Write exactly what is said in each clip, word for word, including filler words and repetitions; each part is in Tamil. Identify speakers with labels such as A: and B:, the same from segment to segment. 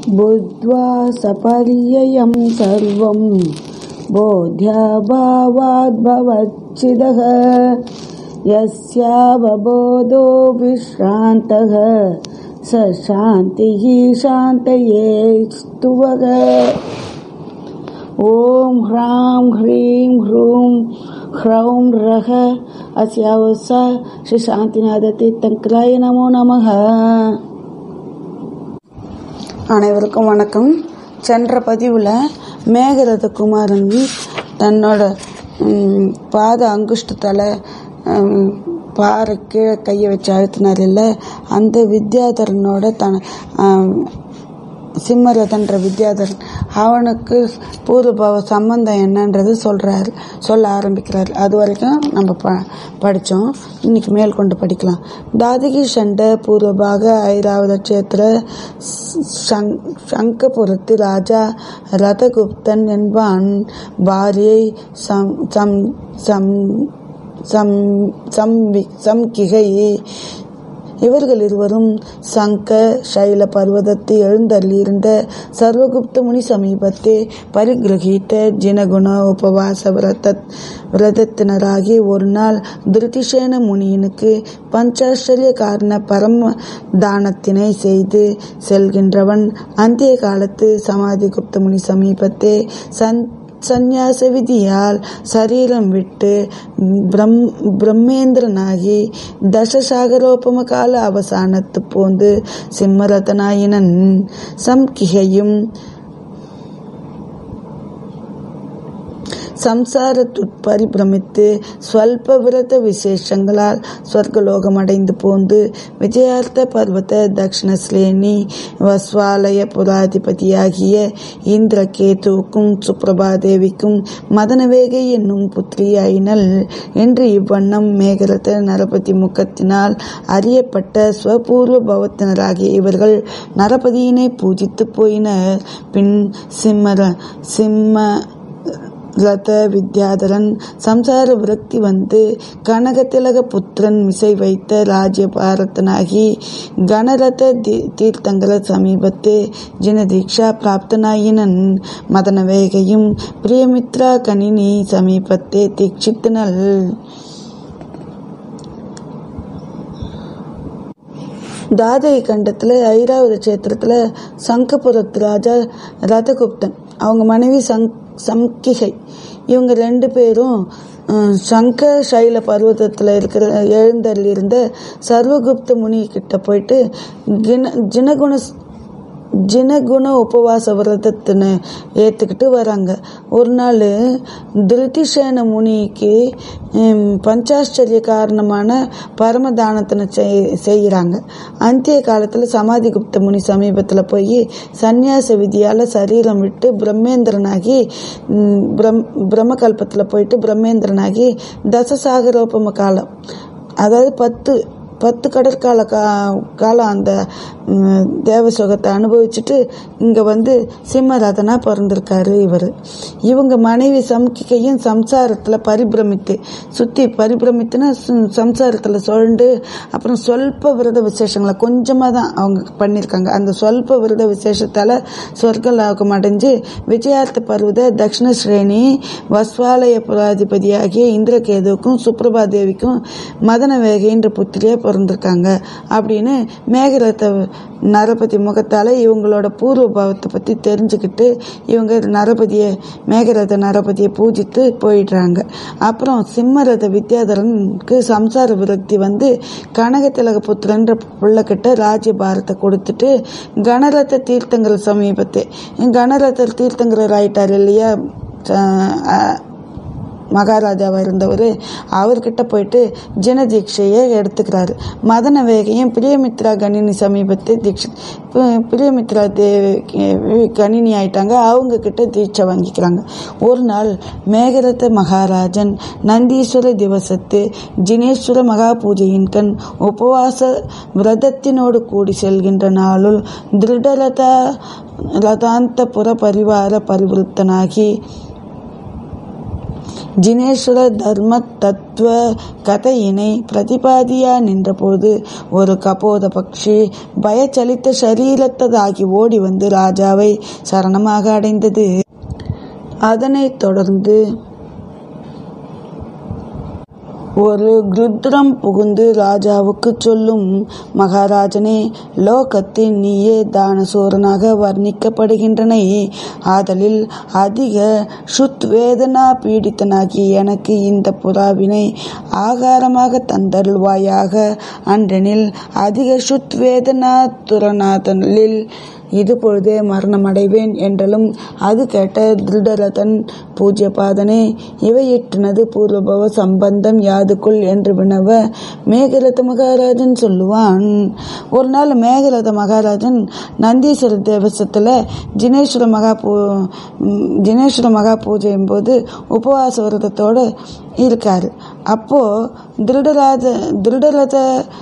A: बुद्ध्वा सपर्ययं सर्वं बोध्याभावाद्भवच्छिदः यस्यावबोधो विश्रान्तः स शान्तिः शान्तये स्तुवः। ओम ह्रां ह्रीं ह्रूं ह्रौं रः अस्यावसा श्री शांतिनाथ तीर्थंकराय நமோ நமः। அனைவருக்கும் வணக்கம். சென்ற பதிவில் மேகரத குமாரன் தன்னோட பாத அங்குஷ்டத்தால் பாறை கீழே கையை வச்சு அழுத்தினார் இல்லை, அந்த வித்யாதரனோட தன் சிம்மரதன்ற வித்யாதரன் அவனுக்கு பூர்வபாவ சம்பந்தம் என்னன்றது சொல்கிறார் சொல்ல ஆரம்பிக்கிறார். அது வரைக்கும் நம்ம ப படித்தோம். இன்னைக்கு மேற்கொண்டு படிக்கலாம். தாதகி சண்ட பூர்வபாக ஐராவத க்ஷேத்திர சங்கபுரத்து ராஜா ரதகுப்தன் என்பான் பாரியை சம் சம் சம் சம் சம்கிகை இவர்கள் இருவரும் சங்க சைல பர்வதத்தை எழுந்தள்ளியிருந்த சர்வகுப்த முனி சமீபத்தே பரிகிரகித்த ஜினகுண உபவாச விரத விரதத்தினராகி ஒரு நாள் திருதிசேன முனியனுக்கு பஞ்சாச்சரிய காரண பரம தானத்தினை செய்து செல்கின்றவன் அந்திய காலத்து சமாதி குப்த முனி சமீபத்தே சந் சந்நியாச விதியால் சரீரம் விட்டு பிரம் பிரம்மேந்திரனாகி தசசாகரோபம கால அவசானத்து போந்து சிம்மரதனாயினன் சம்கிகையும் சம்சாரத்துட்பரிபிரமித்து ஸ்வல்ப விரத விசேஷங்களால் ஸ்வர்கலோகம் அடைந்து போந்து விஜயார்த்த பர்வத தக்ஷணஸ்லேனி வஸ்வாலய புராதிபதியாகிய இந்திரகேதுவுக்கும் சுப்ரபாதேவிக்கும் மதனவேகை என்னும் புத்திரியாயினல் என்று இவ்வண்ணம் மேகரத நரபதி முகத்தினால் அறியப்பட்ட ஸ்வபூர்வ பவத்தினராகிய இவர்கள் நரபதியினை பூஜித்து போயினர். பின் சிம்மர சிம்ம ரத வித்யாதரன் சம்சார விரக்தி வந்து கனகதிலக புத்திரன் மிசை வைத்த ராஜ்ய பாரதனாகி கணரத தீர்த்தங்கர சமீபத்தே ஜின தீக்ஷா பிராப்தனாயினன் மதனவேகையும் பிரியமித்ரா கணினி சமீபத்தே தீட்சித்தனல். தாதகி கண்டத்துல ஐராவத கஷேத்திரத்துல சங்கபுரத்து ராஜா ரதகுப்தன் அவங்க மனைவி சங் சம்கிகை இவங்க ரெண்டு பேரும் சங்க சைல பர்வதத்தில் இருக்கிற எழுந்தருள் இருந்த சர்வகுப்த முனி கிட்ட போயிட்டு கின ஜினகுண ஜினகுண உபவாச விரதத்தினை ஏற்றுக்கிட்டு வராங்க. ஒரு நாள் திருதிசேன முனிக்கு பஞ்சாச்சரிய காரணமான பரமதானத்தினை செய்கிறாங்க. அந்திய காலத்தில் சமாதி குப்த முனி சமீபத்தில் போய் சந்நியாச விதியால் சரீரம் விட்டு பிரம்மேந்திரனாகி பிரம் பிரம்மகல்பத்தில் போயிட்டு பிரம்மேந்திரனாகி தசசாகரோபம காலம், அதாவது பத்து பத்து கடற்கால கா காலம் அந்த தேவசோகத்தை அனுபவிச்சுட்டு இங்கே வந்து சிம்மரதனாக பிறந்திருக்காரு இவர். இவங்க மனைவி சம்கிகையும் சம்சாரத்தில் பரிபிரமித்து சுற்றி பரிபிரமித்துனா சம்சாரத்தில் சுழண்டு அப்புறம் சொல்ப விரத விசேஷங்களை கொஞ்சமாக தான் அவங்க பண்ணியிருக்காங்க. அந்த சொல்ப விரத விசேஷத்தால் சொர்க்கலோகம் அடைஞ்சு விஜயார்த்த பர்வத தக்ஷண ஸ்ரேணி வஸ்வாலய புராதிபதியாகிய இந்திரகேதுவுக்கும் சுப்ரபாதேவிக்கும் மதனவேகைன்ற புத்திரியை பிறந்திருக்காங்க அப்படின்னு மேகரத நரபதி முகத்தால் இவங்களோட பூர்வ பாவத்தை பற்றி தெரிஞ்சுக்கிட்டு இவங்க நரபதியை மேகரத நரபதியை பூஜித்து போயிடுறாங்க. அப்புறம் சிம்மரத வித்யாதரனுக்கு சம்சார விரக்தி வந்து கனகதிலக புத்திரன்ற பிள்ளைக்கிட்ட ராஜ்ய பாரத்தை கொடுத்துட்டு கணரத தீர்த்தங்கர சமீபத்தை கணரத தீர்த்தங்கரர் ஆயிட்டார் இல்லையா, மகாராஜாவாக இருந்தவர், அவர்கிட்ட போயிட்டு ஜன தீட்சையை எடுத்துக்கிறாரு. மதன வேகையும் பிரியமித்ரா கணினி சமீபத்தை தீட்சை பிரியமித்ரா தேவி கணினி ஆயிட்டாங்க. அவங்க கிட்ட தீட்சை வாங்கிக்கிறாங்க. ஒரு நாள் மேகரத மகாராஜன் நந்தீஸ்வர திவசத்து ஜினேஸ்வர மகா பூஜையின் கண் உபவாச விரதத்தினோடு கூடி செல்கின்ற நாளுள் திருடரத ரதாந்த புற பரிவார பரிவிருத்தனாகி ஜினேஸ்வர தர்ம தத்துவ கதையினை பிரதிபாதியா நின்றபோது ஒரு கபோத பக்ஷி பயச்சலித்த சரீரத்ததாகி ஓடி வந்து ராஜாவை சரணமாக அடைந்தது. அதனைத் தொடர்ந்து ஒரு ருத்ரம் புகுந்து ராஜாவுக்கு சொல்லும், மகாராஜனே, லோகத்தில் நீயே தானசூரனாக வர்ணிக்கப்படுகின்றனை. ஆதலில் அதிக சுத்வேதனா பீடித்தனாகிய எனக்கு இந்த புறாவினை ஆகாரமாக தந்தருள்வாயாக. அன்றெனில் அதிக சுத்வேதனா துரநாதனில் இது பொழுதே மரணமடைவேன் என்றலும். அது கேட்ட திருடரதன், பூஜ்யபாதனே, இவையிற்றினது பூர்வபவ சம்பந்தம் யாதுக்குள் என்று வினவ மேகரத மகாராஜன் சொல்லுவான். ஒரு நாள் மேகரத மகாராஜன் நந்தீஸ்வர தேவசத்தில் ஜினேஸ்வர மகா பூ ஜினேஸ்வர மகா பூஜையும் போது உபவாச விரதத்தோடு இருக்காரு. அப்போ திருடராஜ திருடரத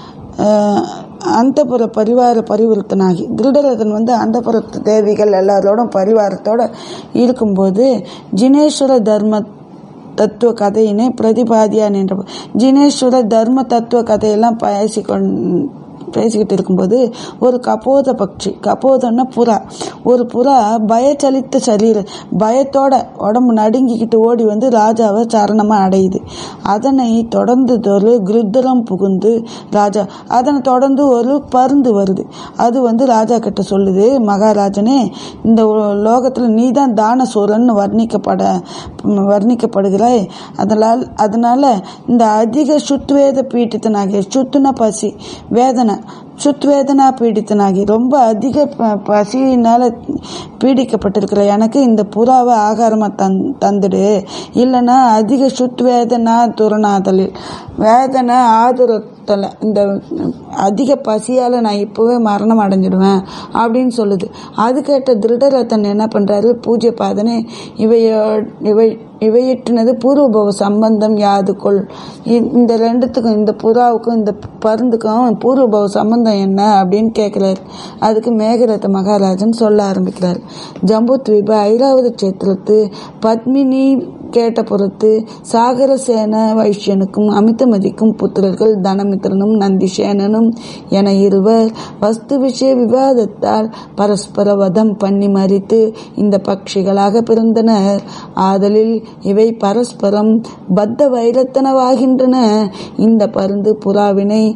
A: அந்தப்புற பரிவார பரிவர்த்தனாகி திருடரதன் வந்து அந்தப்புற தேவிகள் எல்லாரோடும் பரிவாரத்தோடு இருக்கும்போது ஜினேஸ்வர தர்ம தத்துவ கதையினை பிரதிபாதியா நின்ற ஜினேஸ்வர தர்ம தத்துவ கதையெல்லாம் பேசிக்கொண் பேசிக்கிட்டு இருக்கும்போது ஒரு கபோத பட்சி, கபோதன்னா புறா, ஒரு புறா பயச்சலித்த சரீர பயத்தோட உடம்பு நடுங்கிக்கிட்டு ஓடி வந்து ராஜாவை சரணமா அடையுது. அதனை தொடர்ந்து ஒரு கிருத்தரம் புகுந்து ராஜா அதனை தொடர்ந்து ஒரு பருந்து வருது. அது வந்து ராஜா கிட்ட சொல்லுது, மகாராஜனே, இந்த லோகத்துல நீதான் தானசூரன் வர்ணிக்கப்பட வர்ணிக்கப்படுகிறாய். அதனால் அதனால இந்த அதிக சுத்வேத பீடித்தனாகிய சுத்துன பசி வேதனை சுத்வேதனா பீடித்தனாகி ரொம்ப அதிக பசியினால பீடிக்கப்பட்டிருக்கிற எனக்கு இந்த புறாவை ஆகாரமா தந் தந்துடு இல்லைன்னா அதிக சுத்வேதனா துரணாதலில் வேதனை ஆதுரத்தில் இந்த அதிக பசியால் நான் இப்போவே மரணம் அடைஞ்சிடுவேன் அப்படின்னு சொல்லுது. அது கேட்ட திருடரதன் என்ன பண்ணுறாரு, பூஜ்ய பாதனே, இவையோ இவை இவையிற்றினது பூர்வபவ சம்பந்தம் யாதுக்குள். இந்த ரெண்டுத்துக்கும், இந்த புறாவுக்கும் இந்த பருந்துக்கும் பூர்வபவ சம்பந்தம் என்ன அப்படின்னு கேட்குறாரு. அதுக்கு மேகரத மகாராஜன் சொல்ல ஆரம்பிக்கிறார். ஜம்புத்வீப ஐராவத சேத்திரத்து பத்மினி கேட்ட பொறுத்து சாகரசேன வைஷ்யனுக்கும் அமிதமதிக்கும் புத்திரர்கள் தனமித்திரனும் நந்திசேனனும் என இருவர் வஸ்து விஷய விவாதத்தால் பரஸ்பர வதம் பண்ணி மறித்து இந்த பட்சிகளாக பிறந்தனர். ஆதலில் இவை பரஸ்பரம் பத்த வைரத்தனவாகின்றன. இந்த பருந்து புறாவினை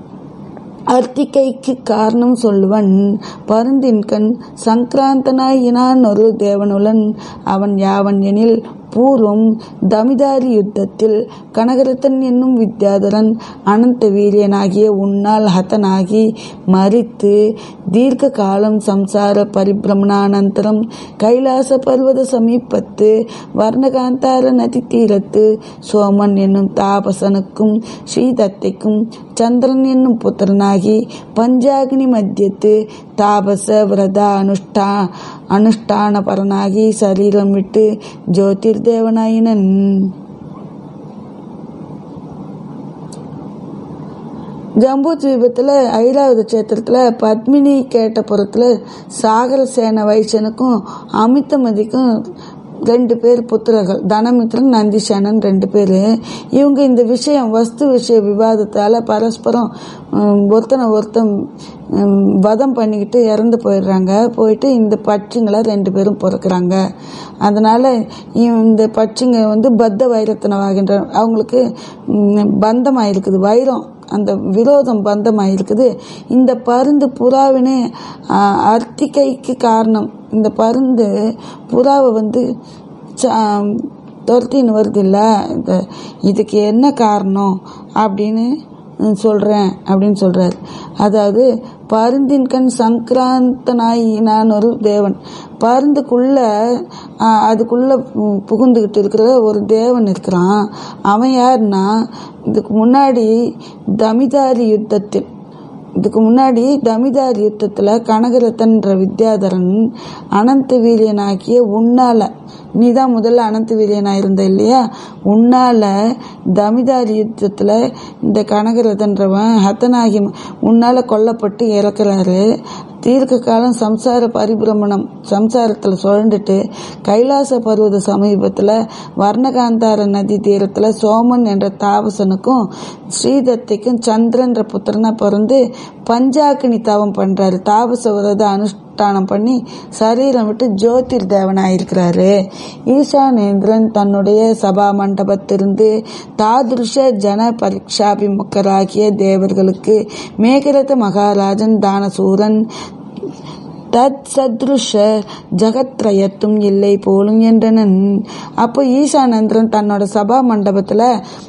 A: அர்த்திகைக்கு காரணம் சொல்லுவன். பருந்தின் கண் சங்கிராந்தனாயினான் ஒரு தேவனுலன். அவன் யாவன் எனில் பூர்வம் தமிதாரி யுத்தத்தில் கனகரத்தன் என்னும் வித்யாதரன் அனந்த வீரியனாகிய உன்னால் ஹதனாகி மரித்து தீர்க்க காலம் சம்சார பரிபிரமணானந்தரம் கைலாச பர்வத சமீபத்து வர்ணகாந்தார நதி தீரத்து சோமன் என்னும் தாபசனுக்கும் ஸ்ரீதத்தைக்கும் சந்திரன் என்னும் புத்திரனாகி பஞ்சாகினி மத்தியத்து தாபச விரத அனுஷ்டா அனுஷ்டான பரனாகி சரீரம் விட்டு ஜோதிர் தேவனாயினன். ஜம்பு தீபத்தில் ஐராவத சேத்திரத்தில் பத்மினி கேட்ட புறத்தில் சாகரசேன வைசனுக்கும் அமிதமதிக்கும் ரெண்டு பேர் புத்திரர்கள், தனமித்திரன் நந்திசேனன் ரெண்டு பேர். இவங்க இந்த விஷயம் வஸ்து விஷய விவாதத்தால் பரஸ்பரம் ஒருத்தனை ஒருத்தன் வதம் பண்ணிக்கிட்டு இறந்து போயிடுறாங்க. போயிட்டு இந்த பட்சிங்களை ரெண்டு பேரும் பிறக்கிறாங்க. அதனால் இந்த பட்சிங்க வந்து பத்த வைரத்தனவாகின்ற அவங்களுக்கு பந்தமாக இருக்குது, வைரம் அந்த விரோதம் பந்தமாக இருக்குது. இந்த பருந்து புறாவினே அர்த்திகைக்கு காரணம். இந்த பருந்து புறாவை வந்து துரத்தின்னு வருது இல்லை, இதுக்கு என்ன காரணம் அப்படின்னு சொல்கிறேன் அப்படின்னு சொல்கிறார். அதாவது பருந்தின் கண் சங்கிராந்தனாயினான் ஒரு தேவன், பருந்துக்குள்ள அதுக்குள்ள புகுந்துக்கிட்டு இருக்கிற ஒரு தேவன் இருக்கிறான். அவன் யாருன்னா, இதுக்கு முன்னாடி தமிதாரி யுத்தத்தில் இதுக்கு முன்னாடி தமிதாரி யுத்தத்தில் கனகரத்தன்ற வித்யாதரன் அனந்த வீரியனாக்கிய உன்னால, நீ தான் முதல்ல அனந்த வீரியனாக இருந்த இல்லையா, உன்னால தமிதாரி யுத்தத்தில் இந்த கனகரதன்றவன் ஹத்தனாகி உன்னால கொல்லப்பட்டு இறக்குறாரு. தீர்க்க காலம் சம்சார பரிபிரமணம் சம்சாரத்தில் சுழண்டுட்டு கைலாச பர்வத சமீபத்தில் வர்ணகாந்தார நதி தீரத்தில் சோமன் என்ற தாபசனுக்கும் ஸ்ரீதத்தைக்கும் சந்திரன்ற புத்திரனா பிறந்து பஞ்சாக்கினி தவம் பண்றாரு. தாபச விரத அனுஷ்டானம் பண்ணி சரீரம் விட்டு ஜோதிர் தேவனாயிருக்கிறாரு. ஈசானேந்திரன் தன்னுடைய சபா மண்டபத்திலிருந்து தாதுருஷ ஜன பரீட்சாபிமுக்கராகிய தேவர்களுக்கு மேகரத மகாராஜன் தானசூரன் தத் சத்ருஷ ஜகத்ரயத்தும் இல்லை போலும் என்றனன். அப்போ ஈசானேந்திரன் தன்னோட சபா மண்டபத்துல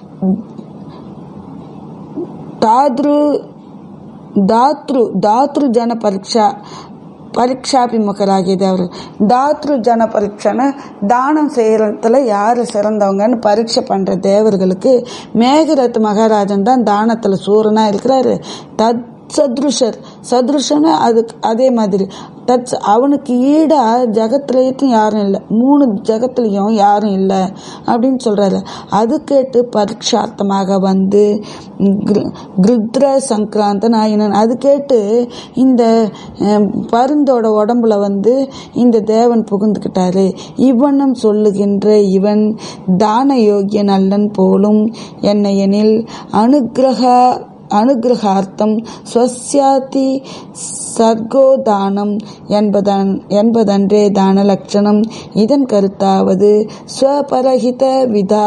A: தாத்ரு தாத்ரு தாத்ரு ஜன பரீட்சா பரீட்சாபிமுகராகிய தேவர். தாத்ரு ஜன பரீட்சைன்னு தானம் செய்யறதுல யாரு சிறந்தவங்கன்னு பரீட்சை பண்ற தேவர்களுக்கு மேகரத் மகாராஜன் தான் தானத்துல சூரனா இருக்கிறாரு. தத் சத்ருஷர் சத்ருஷன்னு அது அதே மாதிரி தத் அவனுக்கு ஈடா ஜகத்துலயும் யாரும் இல்லை, மூணு ஜகத்துலயும் யாரும் இல்லை அப்படின்னு சொல்றாரு. அது கேட்டு பரீட்சார்த்தமாக வந்து கிருத்ர சங்கராந்தன் ஆயினன். அது கேட்டு இந்த பருந்தோட உடம்புல வந்து இந்த தேவன் புகுந்துக்கிட்டாரு. இவனும் சொல்லுகின்ற இவன் தான யோகியன் அல்லன் போலும் என்ன எனில் அனுகிரகா அனுகிரகார்த்தம் ஸ்வஸ்யாதி சர்கோதானம் என்பதன் என்பதன்றே தான லட்சணம். இதன் கருத்தாவது ஸ்வபரஹித விதா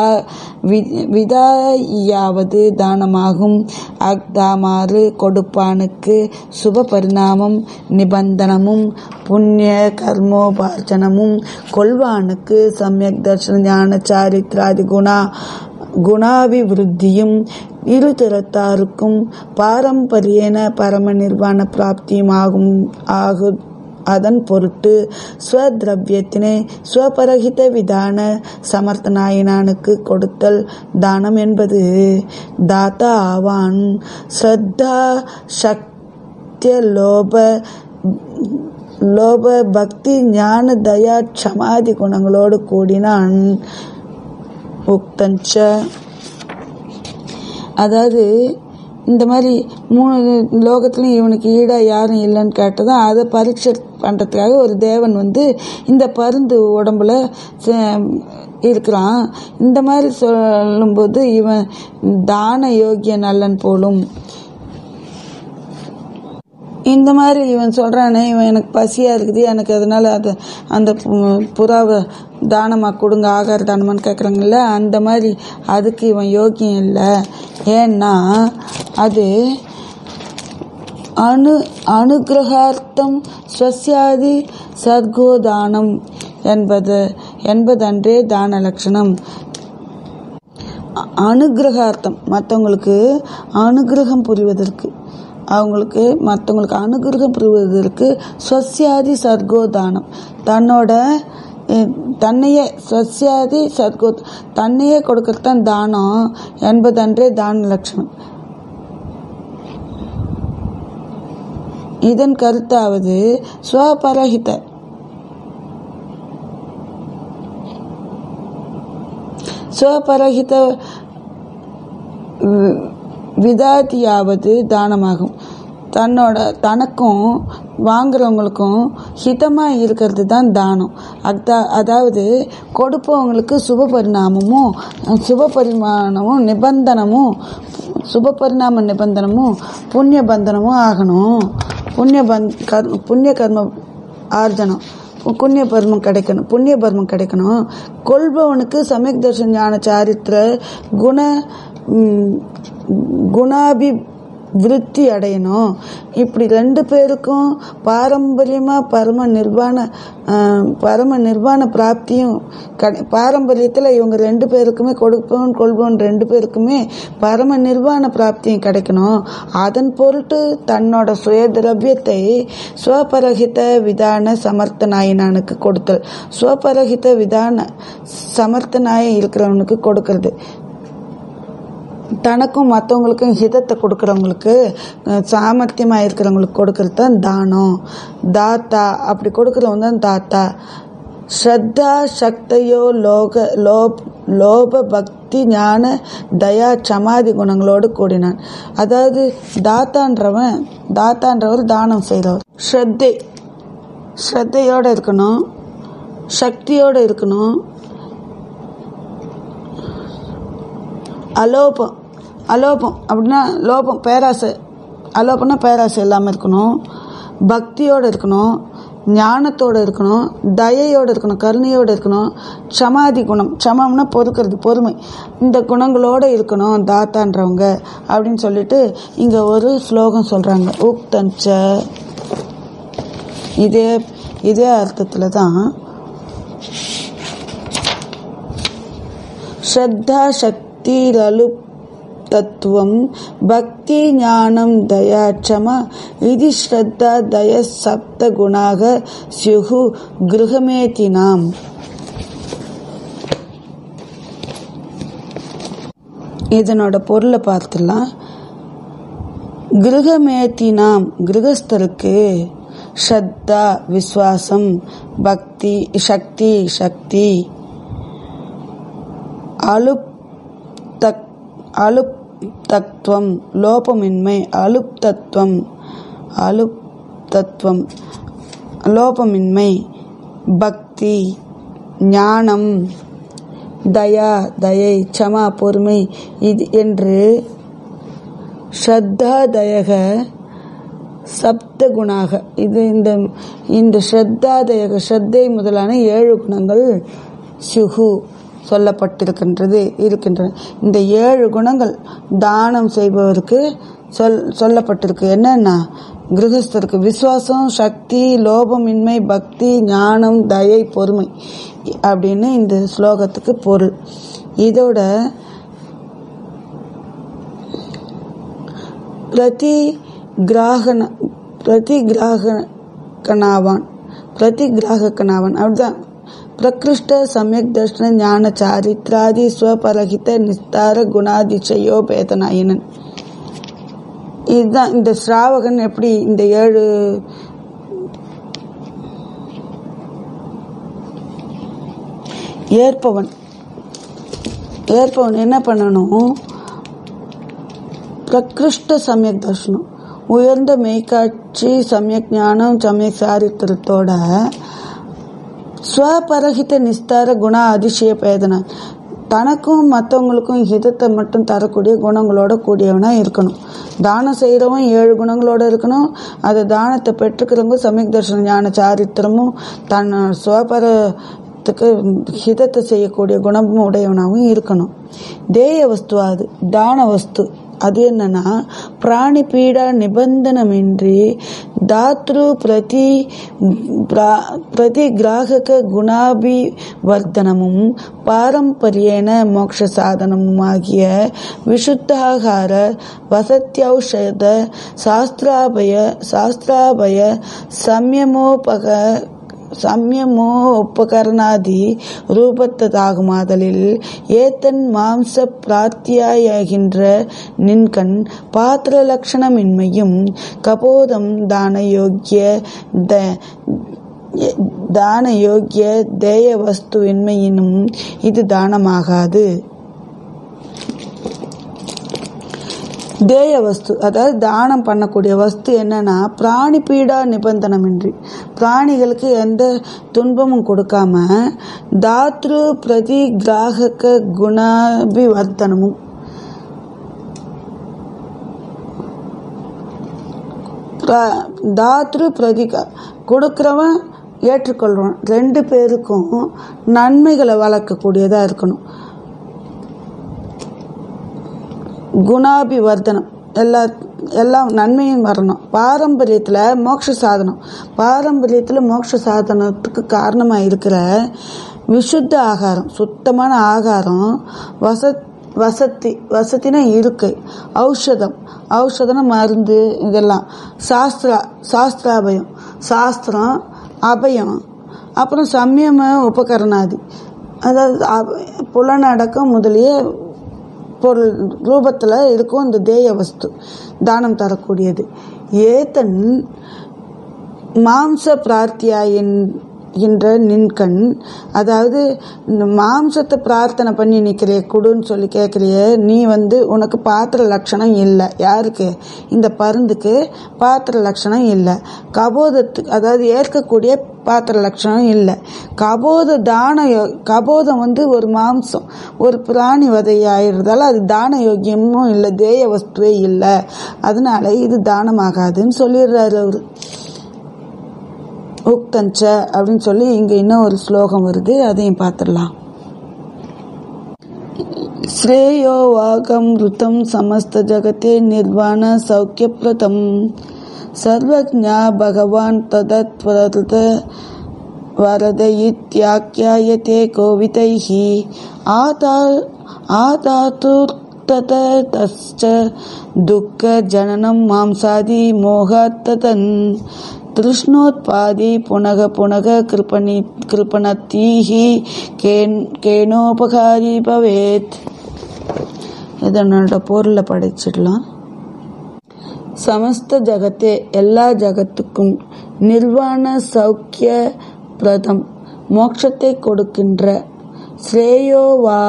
A: விதாயாவது தானமாகும். அக்தாமாறு கொடுப்பானுக்கு சுப பரிணாமம் நிபந்தனமும் புண்ணிய கர்மோபார்ஜனமும் கொள்வானுக்கு சமயக் தர்ஷன ஞான சாரித்ராதி குணா குணாபிவிருத்தியும் இரு திறத்தாருக்கும் பாரம்பரியன பரம நிர்வாண பிராப்தியும் ஆகும் ஆகு அதன் பொருட்டு ஸ்வத்ரவியத்தினை ஸ்வபரஹித விதான சமர்த்தனாயினானுக்கு கொடுத்தல் தானம் என்பது. தாத்தா ஆவான். ஸ்ரத்தா சக்திய லோப லோப பக்தி ஞான தயா க்ஷமாதி குணங்களோடு கூடினான். உக்தஞ்ச அதாவது இந்த மாதிரி மூணு லோகத்துலையும் இவனுக்கு ஈடா யாரும் இல்லைன்னு கேட்டதான் அதை பரீட்சை பண்ணுறதுக்காக ஒரு தேவன் வந்து இந்த பருந்து உடம்புல இருக்கிறான். இந்த மாதிரி சொல்லும்போது இவன் தான யோகியன் அல்லன் போலும். இந்த மாதிரி இவன் சொல்றானே, இவன் எனக்கு பசியா இருக்குது, எனக்கு அதனால அது அந்த புறாவை தானமா கொடுங்க, ஆகார தானமான்னு கேட்குறாங்கல்ல, அந்த மாதிரி அதுக்கு இவன் யோக்கியம் இல்லை. ஏன்னா அது அணு அனுகிரகார்த்தம் ஸ்வஸ்யாதி சர்கோதானம் என்பது என்பதன்றே தான லட்சணம். அனுகிரகார்த்தம் மற்றவங்களுக்கு அனுகிரகம் புரிவதற்கு அவங்களுக்கு மற்றவங்களுக்கு அனுகிரகம் புரிவதற்கு ஸ்வஸ்யாதி சர்கோதானம் தன்னோட தன்னையே ஸ்வஸ்யாதி சர்கோ தன்னையே கொடுக்கறதான் தானம் என்பதன்றே தான லட்சணம். இதன் கருத்தாவது ஸ்வபரஹித ஸ்வபரஹித விதாதியாவது தானமாகும். தன்னோட தனக்கும் வாங்குறவங்களுக்கும் ஹிதமாக இருக்கிறது தான் தானம். அதா அதாவது கொடுப்பவங்களுக்கு சுப பரிணாமமும் சுப பரிமாணமும் நிபந்தனமும் சுப பரிணாம நிபந்தனமும் புண்ணிய பந்தனமும் ஆகணும். புண்ணிய பந்த் கர் புண்ணிய கர்ம ஆர்ஜனம் புண்ணிய பர்மம் கிடைக்கணும் புண்ணிய பர்மம் கிடைக்கணும். கொள்பவனுக்கு சமயக் தர்ஷன ஞான சாரித்திர குண குணாபி விருத்தி அடையணும். இப்படி ரெண்டு பேருக்கும் பாரம்பரியமா பரம நிர்வாண பரம நிர்வாண பிராப்தியும் பாரம்பரியத்துல இவங்க ரெண்டு பேருக்குமே கொடுப்பவன் கொள்பவன் ரெண்டு பேருக்குமே பரம நிர்வாண பிராப்தியும் கிடைக்கணும். அதன் பொருட்டு தன்னோட சுய திரவியத்தை ஸ்வபரஹித விதான சமர்த்தனாயினானுக்கு கொடுத்தல். ஸ்வபரஹித விதான சமர்த்தனாய இருக்கிறவனுக்கு கொடுக்கறது, தனக்கும் மற்றவங்களுக்கும் ஹிதத்தை கொடுக்கறவங்களுக்கு சாமர்த்தியமாக இருக்கிறவங்களுக்கு கொடுக்கறது தான் தானம். தாத்தா அப்படி கொடுக்கறவங்க தான் தாத்தா. ஸ்ரத்தா சக்தையோ லோக லோப் லோப பக்தி பக்தி ஞான தயா சமாதி குணங்களோடு கூடினான். அதாவது தாத்தான்றவன் தாத்தான்றவர் தானம் செய்கிறவர். ஸ்ரத்தை ஸ்ரத்தையோடு இருக்கணும், சக்தியோடு இருக்கணும், அலோபம் அலோபம் அப்படின்னா லோபம் பேராசை, அலோபம்னா பேராசை இல்லாமல் இருக்கணும், பக்தியோடு இருக்கணும், ஞானத்தோடு இருக்கணும், தயையோடு இருக்கணும், கருணையோடு இருக்கணும், சமாதி குணம், சமம்னா பொறுக்கிறது பொறுமை, இந்த குணங்களோடு இருக்கணும் தாத்தான்றவங்க அப்படின்னு சொல்லிட்டு இங்கே ஒரு ஸ்லோகம் சொல்கிறாங்க. உக்தஞ்ச இதே இதே அர்த்தத்தில் தான் ஸ்ரத்தா சக்திரலுப் தத்துவம் பக்தி ஞானம் தயா சம இது ஸ்ரத்தா தய சப்த குணாக ஸ்யுஹு கிருஹமேதினாம். இதனோட பொருளை பார்த்துலாம். கிருஹமேதினாம் கிருஹஸ்தருக்கு ஸ்ரத்தா விஸ்வாசம், பக்தி சக்தி சக்தி, அலுப் தக் அலுப் தத்துவம் லோபமின்மை, அலுப் தத்துவம் அலுப் தத்துவம் லோபமின்மை, பக்தி ஞானம் தயா தயை சமா பொறுமை இது என்று ஸ்ரத்தா தயக சப்த குணாக இது இந்த இந்த ஸ்ரத்தா தயக ஸ்ரத்தை முதலான ஏழு குணங்கள் சுகு சொல்லப்பட்டிருக்கின்றது இருக்கின்றன. இந்த ஏழு குணங்கள் தானம் செய்பவருக்கு சொல் சொல்லப்பட்டிருக்கு. என்னன்னா கிரகஸ்தருக்கு விசுவாசம், சக்தி, லோபமின்மை, பக்தி, ஞானம், தயை, பொறுமை அப்படின்னு இந்த ஸ்லோகத்துக்கு பொருள். இதோட பிரதி கிராகன பிரதி கிராகனாவான் பிரதி கிராகனாவான் அப்படிதான். பிரகிருஷ்ட சமயக் தர்ஷன ஞான சாரித்ராதி ஸ்வபரகித நிஸ்தார குணாதிசயோ பேதனாயினன். இதுதான் இந்த ஸ்ராவகன் எப்படி இந்த ஏழு ஏற்பவன் ஏற்பவன் என்ன பண்ணணும்? பிரகிருஷ்ட சமயக் தர்ஷனம் உயர்ந்த மெய்காட்சி, சமயக் ஞானம், சமயக் சாரித்திரத்தோட ஸ்வபரகித நிஸ்தார குண அதிசய பேதனா தனக்கும் மற்றவங்களுக்கும் ஹிதத்தை மட்டும் தரக்கூடிய குணங்களோட கூடியவனா இருக்கணும். தானம் செய்கிறவன் ஏழு குணங்களோட இருக்கணும். அது தானத்தை பெற்றுக்கிறவங்க சமயக் தர்ஷன ஞான சாரித்திரமும் தன் ஸ்வபரத்துக்கு ஹிதத்தை செய்யக்கூடிய குணமும் உடையவனாகவும் இருக்கணும். தேய வஸ்து அது தான வஸ்து. அது என்னன்னா பிராணி பீடா நிபந்தனமின்றி தாத்ரு பிரதி பிரதி கிராகக குணாபிவர்த்தனமும் பாரம்பரியன மோட்ச சாதனமும் ஆகிய விசுத்தாகார வசத்யௌஷத சாஸ்திராபய சாஸ்திராபய சம்யமோபக சம்யமோ உபகரணாதி ரூபத்ததாகுமாதலில் ஏத்தன் மாம்ச பிரார்த்தியாகின்ற நின்கண் பாத்திர லட்சணமின்மையும் கபோதம் தான யோக்கிய தான யோக்கிய தேய வஸ்துவின்மையினும் இது தானமாகாது. தேய வஸ்து அதாவது தானம் பண்ணக்கூடிய வஸ்து என்னன்னா பிராணி பீடா நிபந்தனமின்றி பிராணிகளுக்கு எந்த துன்பமும் கொடுக்காம தாத்ரு பிரதி கிராகக குணாபிவர்த்தனமும் தாத்ரு பிரதி கொடுக்கிறவன் ஏற்றுக்கொள்றவன் ரெண்டு பேருக்கும் நன்மைகளை வளர்க்கக்கூடியதா இருக்கணும். குணாபிவர்த்தனம் எல்லா எல்லாம் நன்மையும் வரணும். பாரம்பரியத்தில் மோட்ச சாதனம் பாரம்பரியத்தில் மோட்ச சாதனத்துக்கு காரணமாக இருக்கிற விசுத்த ஆகாரம் சுத்தமான ஆகாரம், வசத் வசதி வசத்தினா இருக்கை, ஔஷதம் ஔஷதன மருந்து, இதெல்லாம் சாஸ்திரா சாஸ்திராபயம் சாஸ்திரம் அபயம், அப்புறம் சம்யம உபகரணாதி அதாவது புலனடக்கம் முதலிய பொருள் ரூபத்தில் இருக்கும் இந்த தேய வஸ்து தானம் தரக்கூடியது. ஏத்தன் மாம்ச பிரார்த்தியா என்ற நின்கண், அதாவது மாம்சத்தை பிரார்த்தனை பண்ணி நிற்கிறிய குடுன்னு சொல்லி கேட்குறிய, நீ வந்து உனக்கு பாத்திர லட்சணம் இல்லை. யாருக்கு? இந்த பருந்துக்கு பாத்திர லட்சணம் இல்லை. கபோதத்துக்கு, அதாவது ஏற்கக்கூடிய பாத்திர லட்சணம் இல்லை. கபோத தான கபோதம் வந்து ஒரு மாம்சம், ஒரு பிராணி வதை ஆயிடுறதால அது தான யோக்கியமும் இல்லை, தேய வஸ்துவே இல்லை. அதனால இது தானமாகாதுன்னு சொல்லிடுறாரு அவரு. உக்தஞ்ச அப்படின்னு சொல்லி இங்க இன்னும் ஒரு ஸ்லோகம் வருது, அதையும் பார்த்துடலாம். ஸ்ரேயோ வாகம் ருதம் சமஸ்த ஜகத்தே நிர்வாண சௌக்கியப்ரதம் சர்வஜ்ஞா பகவான் ததத்வரத வரத இத்யாக்யாயதே கோவிதைஹி ஆதா ஆதாதுர் தத தஸ்ச துக்க ஜனனம் மாம்சாதி மோகாத்ததன் திருஷ்ணோத்பாதி புனக புனக கிருபணி கிருபணத்தீஹி கேன் கேனோபகாரி பவேத். இதனோட பொருளை படிச்சிடலாம். சமஸ்த ஜகத்தே, எல்லா ஜகத்துக்கும், நிர்வாண சௌக்கிய பிரதம், மோட்சத்தை கொடுக்கின்ற, ஸ்ரேயோவா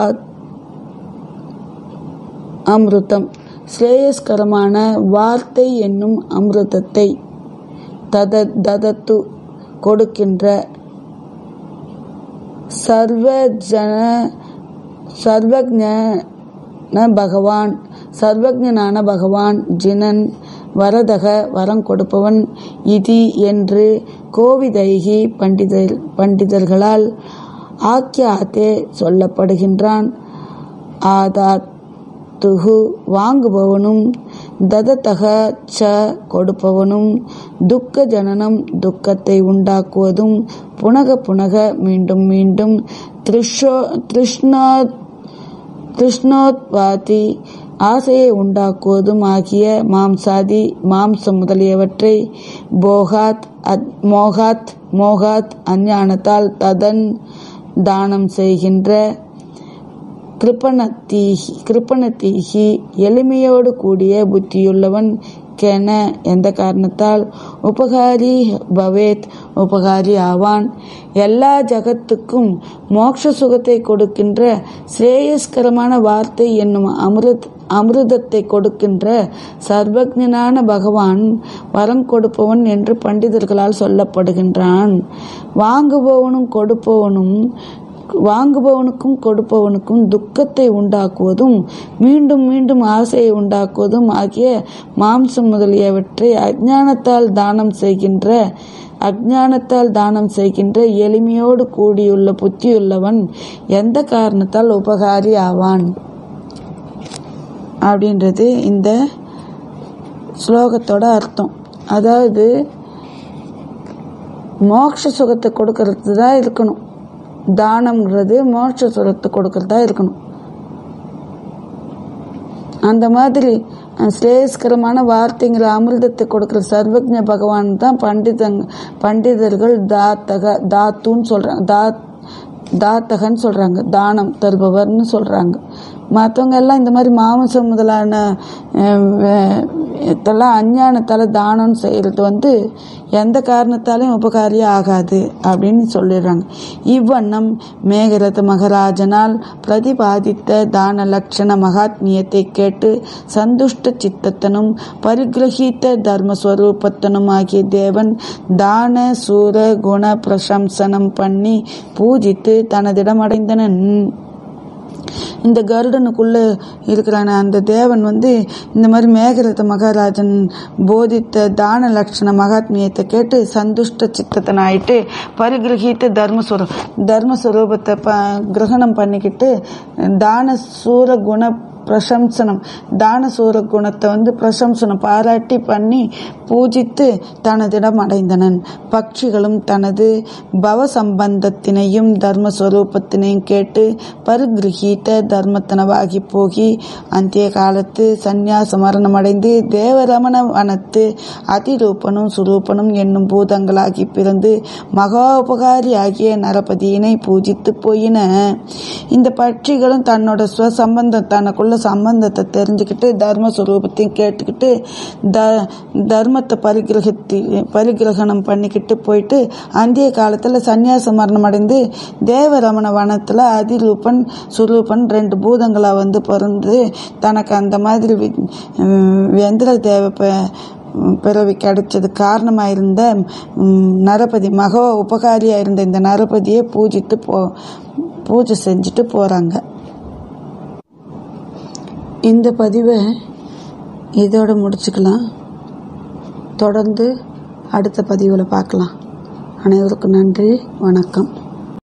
A: அமிர்தம், ஸ்ரேயஸ்கரமான வார்த்தை என்னும் அமிர்தத்தை, தத ததத்து கொடுக்கின்ற, சர்வஜன சர்வஜன பகவான், சர்வஜனான பகவான், ஜினன் வரதக வரம் கொடுப்பவன், இதி என்று கோவிதைகி பண்டிதர் பண்டிதர்களால் ஆக்கியாத்தே சொல்லப்படுகின்றான். ஆதாத்துகு வாங்குபவனும், தததக ச கொடுப்பவனும், துக்க ஜனனம் துக்கத்தை உண்டாக்குவதும், புனக புனக மீண்டும் மீண்டும், திருஷ்ணோ திருஷ்ணா திருஷ்ணோத்பாதி ஆசையை உண்டாக்குவதும் ஆகிய மாம்சாதி மாம்சம் முதலியவற்றை போகாத் மோகாத் மோகாத் அஞ்ஞானத்தால் ததன் தானம் செய்கின்ற கிருபணத்தீஹி கிருபணத்தீஹி எளிமையோடு கூடிய புத்தியுள்ளவன் கென எந்த காரணத்தால் உபகாரி பவேத் உபகாரி ஆவான். எல்லா ஜகத்துக்கும் மோட்ச சுகத்தை கொடுக்கின்ற ஸ்ரேயஸ்கரமான வார்த்தை என்னும் அமிர்த அமிர்தத்தை கொடுக்கின்ற சர்வஜனான பகவான் வரம் கொடுப்பவன் என்று பண்டிதர்களால் சொல்லப்படுகின்றான். வாங்குபவனும் கொடுப்பவனும் வாங்குபவனுக்கும் கொடுப்பவனுக்கும் துக்கத்தை உண்டாக்குவதும் மீண்டும் மீண்டும் ஆசையை உண்டாக்குவதும் ஆகிய மாம்சம் முதலியவற்றை அஞ்ஞானத்தால் தானம் செய்கின்ற அஞ்ஞானத்தால் தானம் செய்கின்ற எளிமையோடு கூடியுள்ள புத்தியுள்ளவன் எந்த காரணத்தால் உபகாரி ஆவான் அப்படின்றது இந்த ஸ்லோகத்தோட அர்த்தம். அதாவது மோட்ச சுகத்தை கொடுக்கறது தான் இருக்கணும். தானம்ங்கிறது மோட்ச சுகத்தை கொடுக்கறதா இருக்கணும். அந்த மாதிரி ஸ்ரேயஸ்கரமான வார்த்தைங்கிற அமிர்தத்தை கொடுக்கிற சர்வஜ்ஞ பகவான் தான் பண்டிதங் பண்டிதர்கள் தாத்தக தாத்துன்னு சொல்றாங்க, தாத் தாத்தகன்னு சொல்றாங்க, தானம் தருபவர்னு சொல்றாங்க. மற்றவங்க எல்லாம் இந்த மாதிரி மாம்சம் முதலான இதெல்லாம் அஞ்ஞானத்தால தானம் செய்யறது வந்து எந்த காரணத்தாலையும் உபகாரியே ஆகாது அப்படின்னு சொல்லிடுறாங்க. இவ்வண்ணம் மேகரத மகராஜனால் பிரதிபாதித்த தான லட்சண மகாத்மியத்தை கேட்டு சந்துஷ்ட சித்தத்தனும் பரிகிரகித்த தர்மஸ்வரூபத்தனும் ஆகிய தேவன் தான சூர குண பிரசம்சனம் பண்ணி பூஜித்து தனதிடம் அடைந்தனன். இந்த கருடனுக்குள்ள இருக்கிறான அந்த தேவன் வந்து இந்த மாதிரி மேகரத மகாராஜன் போதித்த தான லட்சண மகாத்மியத்தை கேட்டு சந்துஷ்ட சித்தத்தன் ஆயிட்டு பரிகிரகித்த தர்மஸ்வரூ தர்மஸ்வரூபத்தை ப கிரகணம் பண்ணிக்கிட்டு தான சூர குண பிரசம்சனம் தான சூர குணத்தை வந்து பிரசம்சனம் பாராட்டி பண்ணி பூஜித்து தனதிடம் அடைந்தனன். பட்சிகளும் தனது பவ சம்பந்தத்தினையும் தர்மஸ்வரூபத்தினையும் கேட்டு பரிகிரகித்த தர்மத்தனவாகி போகி அந்திய காலத்து சந்நியாச மரணம் அடைந்து தேவரமண வனத்து அதிரூபனும் சுரூபனும் என்னும் பூதங்களாகி பிறந்து மகா உபகாரி ஆகிய நரபதியினை பூஜித்து போயின. இந்த பட்சிகளும் தன்னோட ஸ்வசம்பந்தம் தனக்குள்ள சம்பந்தத்தை தெரிஞ்சுக்கிட்டு தர்மஸ்வரூபத்தையும் கேட்டுக்கிட்டு த தர்ம தர்மத்தை பரிகிரகத்தி பரிகிரகணம் பண்ணிக்கிட்டு போயிட்டு அந்திய காலத்தில் சந்நியாச மரணம் அடைந்து தேவரமண வனத்தில் அதிரூபன் சுரூபன் ரெண்டு பூதங்களாக வந்து பிறந்து தனக்கு அந்த மாதிரி வெந்திர தேவை பிறவி கிடைச்சது காரணமாக இருந்த நரபதி மகா உபகாரியாக இருந்த இந்த நரபதியை பூஜித்து போ பூஜை செஞ்சுட்டு போகிறாங்க. இந்த பதிவை இதோட முடிச்சுக்கலாம். தொடர்ந்து அடுத்த பதிவில் பார்க்கலாம். அனைவருக்கும் நன்றி, வணக்கம்.